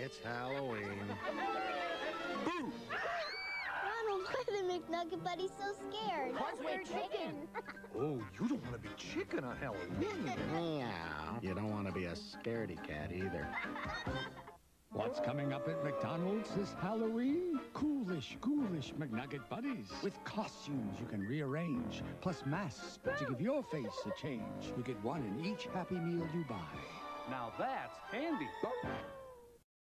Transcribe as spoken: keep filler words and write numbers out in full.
It's Halloween. Boo! Ronald, why are the McNugget buddies so scared? Because we're chicken. Oh, you don't want to be chicken on Halloween. Yeah. You don't want to be a scaredy cat either. What's coming up at McDonald's this Halloween? Coolish, ghoulish McNugget buddies with costumes you can rearrange, plus masks to give your face a change. You get one in each Happy Meal you buy. Now that's handy.